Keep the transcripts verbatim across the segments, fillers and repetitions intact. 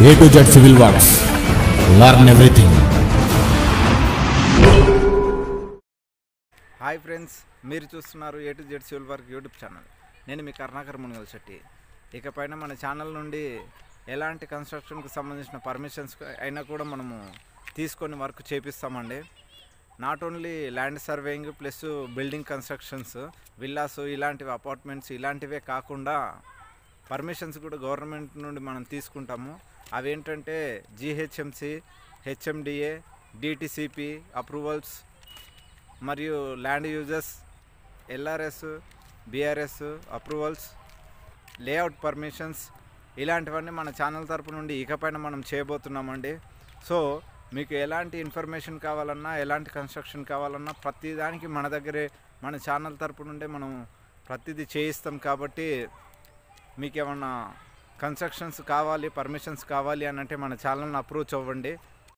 A to Z Civil Works. Learn everything. Hi friends, మీరు చూస్తున్నారు A to Z civil work YouTube channel. నేను మీ కర్ణాకర్ మునిగల్ శెట్టి. ఇకపైన మన ఛానల్ నుండి ఎలాంటి కన్స్ట్రక్షన్కి సంబంధించిన పర్మిషన్స్ అయినా కూడా మనము తీసుకొని వర్క్ చేపిస్తామండి. Not only land surveying plus building constructions, villas ఇలాంటివి, అపార్ట్మెంట్స్ ఇలాంటివే కాకుండా పర్మిషన్స్ కూడా గవర్నమెంట్ నుండి మనం తీసుకుంటాము. అవేంటంటే జిహెచ్ఎంసి, హెచ్ఎండిఏ, డిటిసిపి అప్రూవల్స్ మరియు land users, LRS, BRS approvals, layout permissions ఇలాంటివన్నీ మన ఛానల్ తరపు నుండి ఇకపైన మనం చేయబోతున్నామండి. సో మీకు ఎలాంటి ఇన్ఫర్మేషన్ కావాలన్నా, ఎలాంటి కన్స్ట్రక్షన్ కావాలన్నా ప్రతి దానికి మన దగ్గరే, మన ఛానల్ తరపు నుండే మనం ప్రతిదీ చేయిస్తాం. కాబట్టి మీకు ఏమన్నా కన్స్ట్రక్షన్స్ కావాలి, పర్మిషన్స్ కావాలి అని అంటే మన ఛానల్ని అప్రోచ్ అవ్వండి.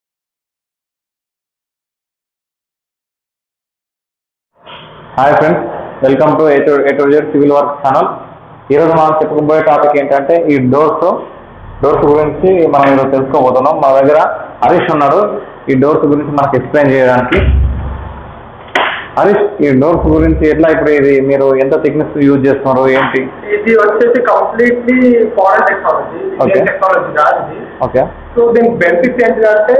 Hi friends, welcome to A to Z civil work channel. ఈరోజు మనం చెప్పుకోబోయే టాపిక్ ఏంటంటే ఈ డోర్స్ డోర్స్ గురించి మనం ఈరోజు తెలుసుకోబోతున్నాం. మా దగ్గర హరీష్ ఉన్నాడు ఈ డోర్స్ గురించి మనకు ఎక్స్ప్లెయిన్ చేయడానికి. హరీష్, ఈ డోర్స్ గురించి ఎట్లా, ఇప్పుడు ఇది మీరు ఎంత థిక్నెస్ యూజ్ చేస్తున్నారు ఏంటి? ఇది వచ్చేసి completely foreign technology, Indian technology కాదు ఇది. ఓకే. సో దీనికి బెనిఫిట్స్ ఏంటంటే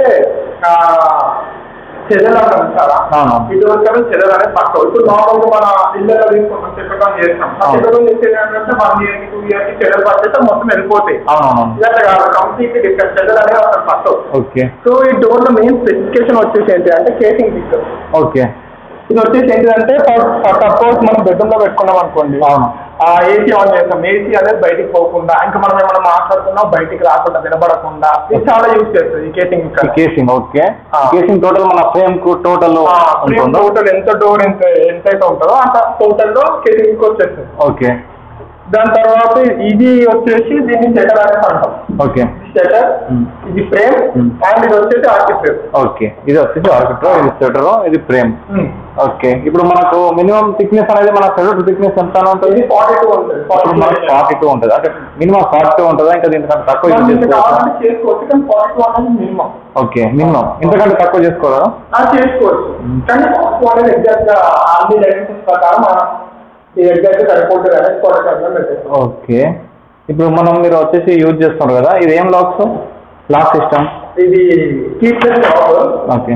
చెదలు అంటాం చాలా, ఇది వచ్చారు చెదలు అనేది పక్క. ఇప్పుడు నార్మల్గా మన ఇళ్ళలో తీసుకుంటాం, చెప్పడం చేస్తాం. చెప్పడం చేసేది ఏంటంటే వన్ ఇయర్ కి టూ ఇయర్ కి చెదలు పడితే మొత్తం వెళ్ళిపోతాయి. ఇట్లా కాదు, కంప్లీట్లీ డిఫరెంట్ చెదలు అనేది అక్కడ పట్టవు. ఓకే. సో ఈ డోర్ లో మెయిన్ స్పెసిఫికేషన్ వచ్చేసి ఏంటి అంటే కేసింగ్ పిక్చర్. ఓకే. ఇది వచ్చేసి ఏంటంటే సపోజ్ మనం బెడ్రూమ్ లో పెట్టుకున్నాం అనుకోండి, ఏసీ ఆన్ చేస్తాం, ఏసీ అనేది బయటికి పోకుండా, ఇంకా మనం ఏమైనా మాట్లాడుకున్నా బయటికి రాకుండా, వినబడకుండా ఇది చాలా యూజ్ చేస్తుంది ఈ casing. Casing okay. Casing total మన ఫ్రేమ్ కు టోటల్ టోటల్ ఎంత డోర్ ఎంత ఎంతైతే ఉంటుందో అంత టోటల్ లో కేసింగ్ వచ్చేస్తుంది. ఓకే. దాని తర్వాత ఇది వచ్చేసి దీన్ని షటర్ అనేది అంటాం. ఓకే. షటర్, ఇది ఫ్రేమ్, అండ్ ఇది వచ్చేసి ఆర్కిటెక్చర్. ఓకే. ఇది వచ్చేసి ఆర్కిటెక్చర్, ఇది షటర్, ఇది ఫ్రేమ్. ఓకే. ఇప్పుడు మనకు మినిమం థిక్నెస్ అనేది మన షటర్ థిక్నెస్ ఎంత ఉంటుంది? ఫార్టీ టూ ఉంటుంది. ఫార్టీ టూ ఉంటుంది. అంటే మినిమం ఫార్టీ టూ ఉంటుందా? ఇంకా దీనికంటే తక్కువ చేసుకోవచ్చు, కానీ ఫార్టీ టూ అనేది మినిమం. ఓకే. మినిమం ఇంతకంటే తక్కువ చేసుకోవాలా? చేసుకోవచ్చు, కానీ ఫార్టీ టూ అనేది ఎగ్జాక్ట్ గా అన్ని డైమెన్షన్స్ ప్రకారం ఎగ్జాక్ట్ సరిపోతుంది అనేది ఫార్టీ. ఓకే. ఇప్పుడు మనం మీరు వచ్చేసి యూజ్ చేస్తున్నారు కదా, ఇది ఏం లాక్స్? Lock system. ఇది కీప్లెస్ లాక్. ఓకే.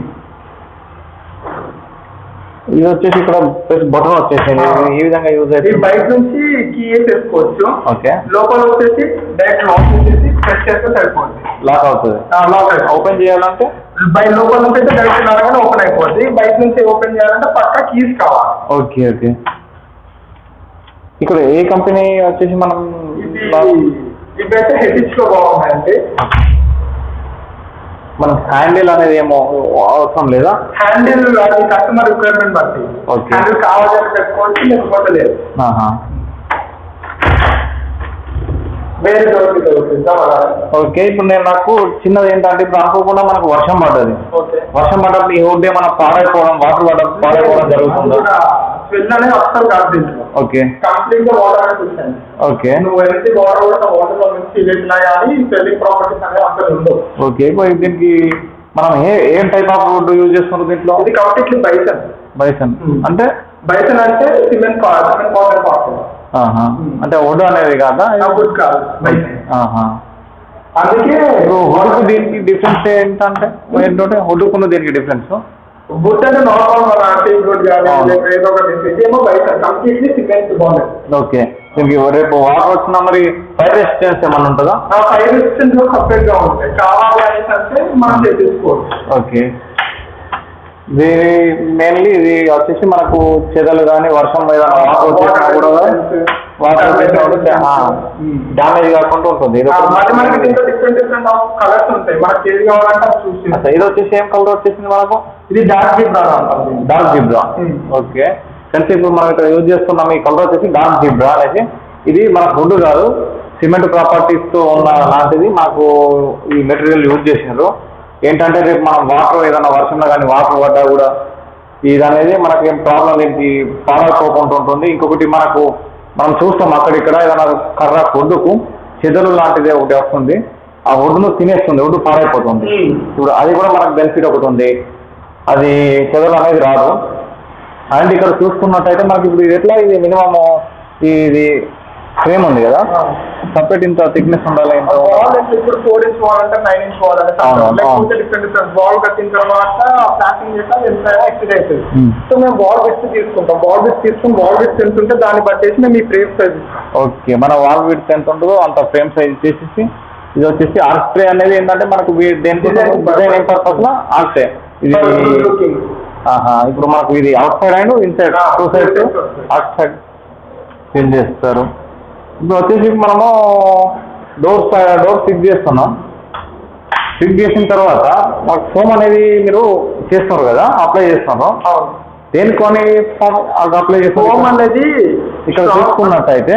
ఇది వచ్చేసి ఇక్కడ బటన్ వచ్చేసింది, ఈ విధంగా యూజ్ అయితే బయట నుంచి కీ వేసేసుకోవచ్చు. ఓకే. లోపల వచ్చేసి డైరెక్ట్ లాక్ చేసేసి ప్రెస్ చేస్తే సరిపోతుంది, లాక్ అవుతుంది. లాక్ అవుతుంది. ఓపెన్ చేయాలంటే బయట లోపల నుంచి అయితే డైరెక్ట్ లాగానే ఓపెన్ అయిపోద్ది. బయట నుంచి ఓపెన్ చేయాలంటే పక్కా కీస్ కావాలి. ఓకే. ఓకే. ఇక్కడ ఏ కంపెనీ వచ్చేసి మనం ఇప్పుడైతే హెడ్స్ లో బాగున్నాయండి. మనం హ్యాండిల్ అనేది ఏమో అవసరం లేదా? హ్యాండిల్ అది కస్టమర్ రిక్వైర్మెంట్ బట్టి హ్యాండిల్ కావాలని పెట్టుకోవచ్చు, లేకపోతే లేదు. వేరే ఓకే. ఇప్పుడు నేను నాకు చిన్నది ఏంటంటే, ఇప్పుడు అనుకోకుండా మనకు వర్షం పడ్డది, వర్షం పడ్డప్పుడు ఈ వుడ్ ఏమైనా పాడైపోవడం, వాటర్ పడడం పాడైపోవడం జరుగుతుందా? స్మెల్ అనేది అస్సలు కాదు దీంట్లో. ఓకే. కంప్లీట్ గా వాటర్ అనేది వచ్చాను. ఓకే. నువ్వు ఎంత వాటర్ కూడా వాటర్ లో నుంచి వెళ్ళినా కానీ స్మెల్లింగ్ ప్రాపర్టీస్ అనేది అసలు ఉండవు. ఓకే. ఇప్పుడు దీనికి మనం ఏ ఏం టైప్ ఆఫ్ వుడ్ యూజ్ చేస్తున్నారు దీంట్లో? ఇది కంప్లీట్లీ బైసన్. బైసన్ అంటే బైసన్ అంటే సిమెంట్ సిమెంట్ పౌడర్ పార్ట్. అంటే వుడ్ అనేది కాదా? వుడ్ కాదు, బైసన్. అందుకే వుడ్కు దీనికి డిఫరెన్స్ ఏంటంటే, ఏంటంటే వుడ్కున్న దీనికి డిఫరెన్స్? వుడ్ అంటే నార్మల్ మన టీమ్ వుడ్ కానీ ఏదో ఒకటి, ఇదేమో bison completely cement bonded. Okay. దీనికి రేపు వాటర్ వచ్చినా మరి ఫైర్ రెసిస్టెన్స్ ఏమన్నా ఉంటుందా? ఫైర్ రెసిస్టెన్స్ సపరేట్ గా ఉంటాయి, కావాలి అనేసి అంటే మనం చేసుకోవచ్చు. ఓకే. ఇది మెయిన్లీ ఇది వచ్చేసి మనకు చెదలు కానీ వర్షం మీద వాటర్ వచ్చేసినా కూడా వాటర్ డ్యామేజ్ కాకుండా ఉంటుంది. డిఫరెంట్ డిఫరెంట్ కలర్స్ ఉంటాయి, మనకి ఏది కావాలంటే చూసి. ఇది వచ్చేసి ఏం కలర్ వచ్చేసింది మనకు? ఇది డార్క్ జిబ్రా అంటారు. Dark zebra. ఓకే. కానీ ఇప్పుడు మనం ఇక్కడ యూజ్ చేస్తున్నాం ఈ కలర్ వచ్చేసి డార్క్ జిబ్రా అనేది. ఇది మనకు వుడ్ కాదు, సిమెంట్ ప్రాపర్టీస్ తో ఉన్న లాంటిది మాకు ఈ మెటీరియల్ యూజ్ చేసినారు. ఏంటంటే రేపు మనం వాటర్ ఏదైనా వర్షంలో కానీ వాటర్ పడ్డా కూడా ఇది అనేది మనకి ఏం ప్రాబ్లం ఏంటి పాడైపోకుండా ఉంటుంది. ఇంకొకటి మనకు మనం చూస్తాం అక్కడిక్కడ ఏదైనా కర్ర పొద్దుకు చెదలు లాంటిదే ఒకటి వస్తుంది. ఆ వుడ్ను తినేస్తుంది, వుడ్ పాడైపోతుంది. ఇప్పుడు అది కూడా మనకు బెనిఫిట్ ఒకటి ఉంది, అది చెదలు అనేది రాదు. అండ్ ఇక్కడ చూసుకున్నట్టయితే మనకి ఇప్పుడు ఇది ఎట్లా, ఇది మినిమమ్ ఇది ఫ్రేమ్ ఉంది కదా, సపరేట్ ఇంత థిక్నెస్ ఉండాలి. ఇప్పుడు ఫోర్ ఇంచ్ వాల్ అంటే నైన్ ఇంచ్ వాల్ అంటే డిఫరెంట్ డిఫరెంట్ బాల్ కట్టిన తర్వాత ప్యాకింగ్ చేస్తాం ఎంతైనా ఎక్స్టెండ్ అవుతుంది. సో మేము బాల్ విడ్త్ తీసుకుంటాం, బాల్ విడ్త్ తీసుకుని బాల్ విడ్త్ ఎంత ఉంటే దాన్ని బట్టేసి మేము ఈ ఫ్రేమ్ సైజ్. ఓకే, మన వాల్ విడ్త్ ఎంత ఉంటుందో అంత ఫ్రేమ్ సైజ్ చేసేసి ఇది వచ్చేసి ఆర్క్ ట్రే అనేది ఏంటంటే మనకు దేనికి డిజైనింగ్ పర్పస్ లో ఆర్క్ ట్రే ఇది. ఇప్పుడు మనకు ఇది outside and inside two side outside fill చేస్తారు. ఇప్పుడు వచ్చేసి మనము డోర్ డోర్ ఫిక్స్ చేస్తున్నాం. ఫిక్స్ చేసిన తర్వాత మాకు ఫోమ్ అనేది మీరు చేస్తున్నారు కదా, అప్లై చేస్తున్నారు. దేనికొని అప్లై చేస్తాం ఫోమ్ అనేది ఇక్కడ చూసుకున్నట్టయితే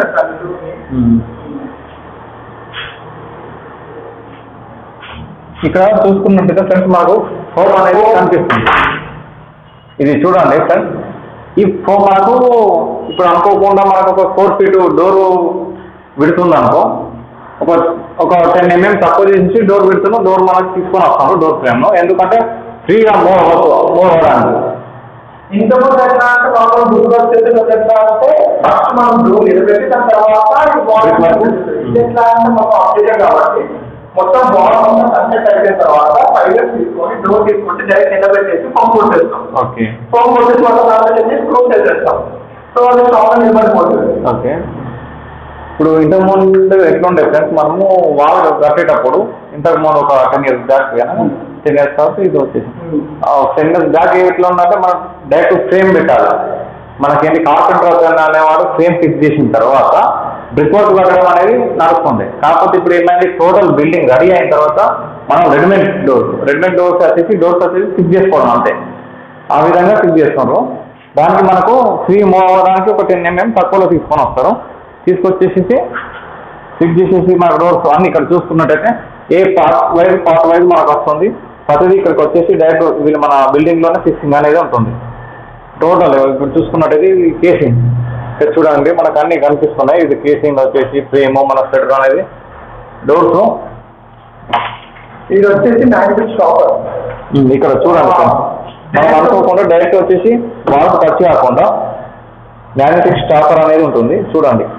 ఇక్కడ చూసుకున్నట్టయితే ఫ్రెండ్స్ మాకు ఫోమ్ అనేది కనిపిస్తుంది. ఇది చూడండి ఫ్రెండ్స్, ఈ ఫోమ్ మనకు ఇప్పుడు అనుకోకుండా మనకు ఒక ఫోర్ ఫీట్ డోరు విడుతుంది అనుకో, ఒక ఒక టెన్ ఎంఎం తక్కువ చేసి డోర్ విడుతున్నాం, డోర్ మనకు తీసుకొని వస్తాము డోర్ ఫ్రేమ్ను. ఎందుకంటే ఫ్రీగా మూవ్ మూవ్ అవ్వడానికి. ఇంతకుముందు ఎట్లా అంటే నార్మల్ డోర్ వచ్చేది ఎట్లా అంటే ఫస్ట్ మనం డోర్ నిలబెట్టి దాని తర్వాత ఎట్లా అంటే మొత్తం అప్డేట్ కాబట్టి మొత్తం బాల్ మొత్తం కన్సెప్ట్ అయిపోయిన తర్వాత ఫైబర్ తీసుకొని డోర్ తీసుకుంటే డైరెక్ట్ నిలబెట్టేసి పంప్ కొట్టేస్తాం. ఓకే, పంప్ కొట్టేసి మొత్తం దాంట్లో స్క్రూ చేసేస్తాం. సో అది స్ట్రాంగ్ నిలబడిపోతుంది. ఓకే, ఇప్పుడు ఇంతకు ముందు ఎట్లా ఉండే ఫ్రెండ్స్, మనము వాల్ కట్టేటప్పుడు ఇంతకు ముందు ఒక ten years back ten years తర్వాత ఇది వచ్చేసి టెన్ ఇయర్స్ బ్యాక్ ఎట్లా ఉందంటే మనం డైరెక్ట్ ఫ్రేమ్ పెట్టాలి. మనకేంటి కార్పెంటర్ అనేవాడు ఫ్రేమ్ ఫిక్స్ చేసిన తర్వాత బ్రిక్ వర్క్ కట్టడం అనేది నడుస్తుంది. కాకపోతే ఇప్పుడు ఏమైంది, టోటల్ బిల్డింగ్ రెడీ అయిన తర్వాత మనం రెడీమేడ్ డోర్స్ రెడీమేడ్ డోర్స్ వచ్చేసి డోర్స్ వచ్చేసి ఫిక్స్ చేసుకోవడం అంతే. ఆ విధంగా ఫిక్స్ చేస్తున్నారు. దానికి మనకు ఫ్రీ మూవ్ అవ్వడానికి ఒక టెన్ ఎంఎం తక్కువలో తీసుకొని వస్తారు. తీసుకొచ్చేసి ఫిక్స్ చేసేసి మన డోర్స్ అన్ని ఇక్కడ చూసుకున్నట్టయితే ఏ పార్ట్ వైజ్ పార్ట్ వైజ్ మనకు వస్తుంది. ప్రతిదీ ఇక్కడికి వచ్చేసి డైరెక్ట్ వీళ్ళు మన బిల్డింగ్లోనే ఫిక్సింగ్ అనేది ఉంటుంది. టోటల్ ఇప్పుడు చూసుకున్నట్టయితే ఇది కేసింగ్ చూడండి, మనకు అన్ని కనిపిస్తున్నాయి. ఇది కేసింగ్ వచ్చేసి ఫ్రేమ్ మన స్పెటర్ అనేది డోర్స్. ఇది వచ్చేసి మ్యాగ్నెటిక్ స్టాపర్. ఇక్కడ చూడండి, మనం అనుకోకుండా డైరెక్ట్ వచ్చేసి వాల్స్ టచ్ కాకుండా మ్యాగ్నెటిక్ స్టాపర్ అనేది ఉంటుంది. చూడండి,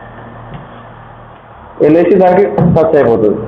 వెళ్ళేసి దానికి టచ్ అయిపోతుంది.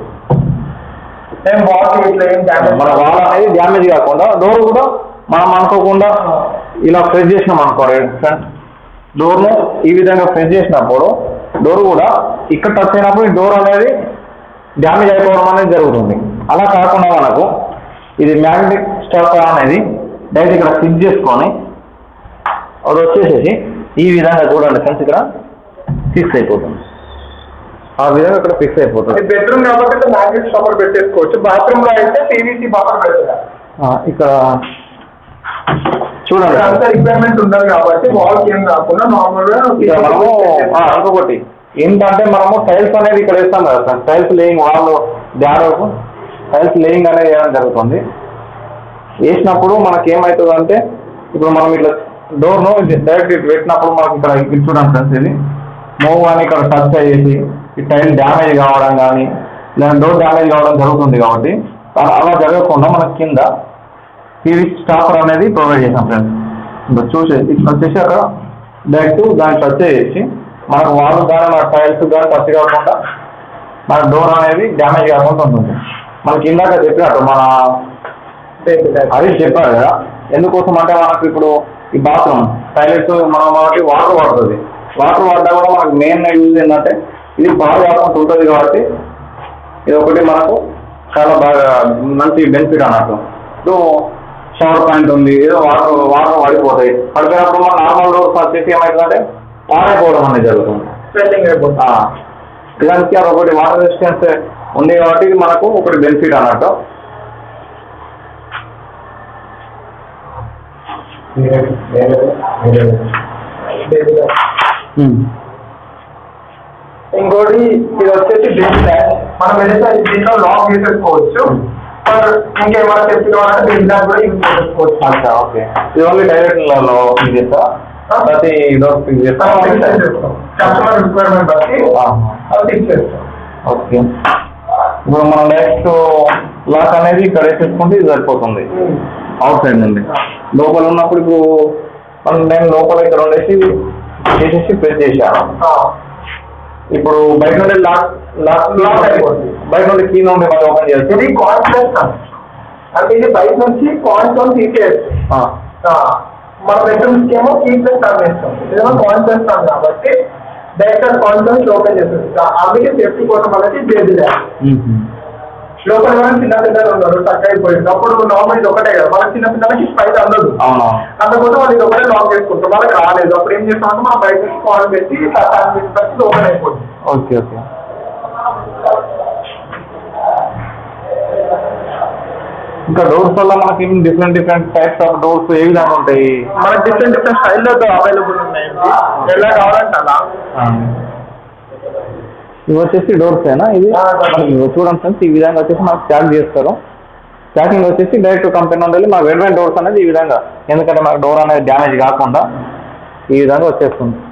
మన వాల్ అనేది డ్యామేజ్ కాకుండా డోర్ కూడా మనం అనుకోకుండా ఇలా ప్రెస్ చేసినాం అనుకోండి ఫ్రెండ్స్, డోర్ను ఈ విధంగా ప్రెస్ చేసినప్పుడు డోర్ కూడా ఇక్కడ టచ్ అయినప్పుడు ఈ డోర్ అనేది డ్యామేజ్ అయిపోవడం అనేది జరుగుతుంది. అలా కాకుండా మనకు ఇది మ్యాగ్నెటిక్ స్టాపర్ అనేది డైరెక్ట్ ఇక్కడ ఫిక్స్ చేసుకొని అది వచ్చేసేసి ఈ విధంగా చూడండి ఫ్రెండ్స్, ఇక్కడ ఫిక్స్ అయిపోతుంది. ఆ విధంగా ఇక్కడ ఫిక్స్ అయిపోతుంది. బెడ్రూమ్ కాబట్టి మ్యాగ్నెటిక్ స్టాపర్ పెట్టేసుకోవచ్చు. బాత్రూమ్ లో అయితే పీవీసీ బఫర్ పెట్టాలి. ఇక్కడ చూడండి, అంత రిక్వైర్మెంట్ ఉండదు కాబట్టి వాల్కి ఏం కాకుండా నార్మల్ గా మనము ఇంకొకటి ఏంటంటే మనము టైల్స్ అనేది ఇక్కడ వేస్తాం కదా సార్, టైల్స్ లేయింగ్ వాళ్ళు డ్యారకు టైల్స్ లేయింగ్ అనేది వేయడం జరుగుతుంది. వేసినప్పుడు మనకి ఏమవుతుంది అంటే ఇప్పుడు మనం ఇట్లా డోర్ను డైరెక్ట్ ఇటు పెట్టినప్పుడు మనకి ఇక్కడ ఇది చూడండి ఫ్రెండ్స్, ఇది మూవ్ అని ఇక్కడ టచ్ అయ్యేసి ఈ టైల్ డ్యామేజ్ కావడం కానీ లేదా డోర్ డ్యామేజ్ కావడం జరుగుతుంది. కాబట్టి అలా జరగకుండా మనకి కింద పీవీసీ స్టాపర్ అనేది ప్రొవైడ్ చేసాం ఫ్రెండ్స్. ఇంకా చూసేసి ఇట్లా వచ్చేసి అక్కడ డైరెక్ట్ దాన్ని టచ్ చేసి మనకు వాళ్ళు కానీ మన టైల్స్ కానీ టచ్ కాకుండా మన డోర్ అనేది డ్యామేజ్ కాకుండా ఉంటుంది. మనకి ఇందాక చెప్పినట్టు మన అది చెప్పారు కదా, ఎందుకోసం అంటే మనకు ఇప్పుడు ఈ బాత్రూమ్ టాయిలెట్స్ మనం కాబట్టి వాటర్ పడుతుంది. వాటర్ పడ్డా కూడా మనకు మెయిన్ యూజ్ ఏంటంటే ఇది బాగా కాకుండా ఉంటుంది. కాబట్టి ఇది ఒకటి మనకు చాలా బాగా మంచి బెనిఫిట్ అన్నట్టు. ఇప్పుడు షవర్ పాయింట్ ఉంది, ఏదో వాటర్ వాటర్ పడిపోతాయి. పడిపోయినప్పుడు మన నార్మల్ డోర్స్ వచ్చేసి ఏమవుతుందంటే పాడైపోవడం అనేది జరుగుతుంది, స్వెల్లింగ్ అయిపోతుంది. ఇలాంటి ఒకటి వాటర్ రెసిస్టెన్స్ ఉంది కాబట్టి ఇది మనకు ఒకటి బెనిఫిట్ అన్నట్టు. ఇంకోటి ఇది వచ్చేసి బేస్ ల్యాక్, మనం ఏదైతే దీంట్లో లాక్ చేసేసుకోవచ్చు. ఇంకేమైనా సేఫ్టీ కావాలంటే బేస్ ల్యాక్ కూడా యూజ్ చేసుకోవచ్చు. అచ్చా, ఓకే. ఇది ఓన్లీ డైరెక్ట్ లో యూజ్ చేస్తా, ప్రతి డోర్ ఫిక్స్ చేస్తాం. కస్టమర్ రిక్వైర్మెంట్ బట్టి అది ఫిక్స్ చేస్తాం. ఓకే. ఇప్పుడు మనం నెక్స్ట్ లాక్ అనేది ఇక్కడ వేసేసుకుంటే ఇది సరిపోతుంది అవుట్ సైడ్ నుండి. లోపల ఉన్నప్పుడు ఇప్పుడు మనం నేను లోపల ఇక్కడ ఉండేసి చేసేసి ప్రెస్ చేశాను. ఇప్పుడు బయట నుండి లాక్ లాక్ లాక్ అయిపోతుంది. బయట నుండి కీ నుండి మళ్ళీ ఓపెన్ చేస్తే ఇది కాన్స్టెంట్ అంటే ఇది బయట నుంచి కాన్స్టెంట్ తీసేయచ్చు. మన బెడ్రూమ్స్కి ఏమో కీ ప్లస్ ఆన్ చేస్తాం, ఇదేమో కాన్స్టెంట్ ఆన్ కాబట్టి డైరెక్ట్ కాన్స్టెంట్ ఓపెన్ చేస్తుంది. అందుకే సేఫ్టీ కోసం అనేది బేబీ లోపల కూడా చిన్న పిల్లలు ఉన్నారు టక్ అయిపోయింది అప్పుడు నార్మల్ ఇది ఒకటే కదా, మన చిన్న పిల్లలకి బయట అందదు. అందుకోసం వాళ్ళు ఇది ఒకటే లాక్ చేసుకుంటాం, వాళ్ళకి రాలేదు. అప్పుడు ఏం చేస్తామంటే మనం బయట నుంచి కాల్ పెట్టి పెట్టి ఓపెన్ అయిపోతుంది. Okay okay. ఇంకా డోర్స్ వల్ల మనకి different different types of doors ఏ విధంగా ఉంటాయి? మనకి డిఫరెంట్ డిఫరెంట్ స్టైల్లో అవైలబుల్ ఉన్నాయి, ఎలా కావాలంటే అలా. ఇవి వచ్చేసి డోర్స్ అయినా ఇది చూడండి ఫ్రెండ్స్, ఈ విధంగా వచ్చేసి మాకు ప్యాక్ చేస్తారు. ప్యాకింగ్ వచ్చేసి డైరెక్ట్ కంపెనీ నుండి మా వెల్వెన్ డోర్స్ అనేది ఈ విధంగా, ఎందుకంటే మాకు డోర్ అనేది డ్యామేజ్ కాకుండా ఈ విధంగా వచ్చేస్తుంది.